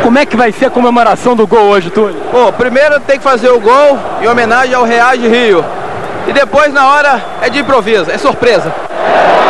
Como é que vai ser a comemoração do gol hoje, Túlio? Bom, primeiro tem que fazer o gol em homenagem ao Real de Rio. E depois, na hora, é de improviso, é surpresa.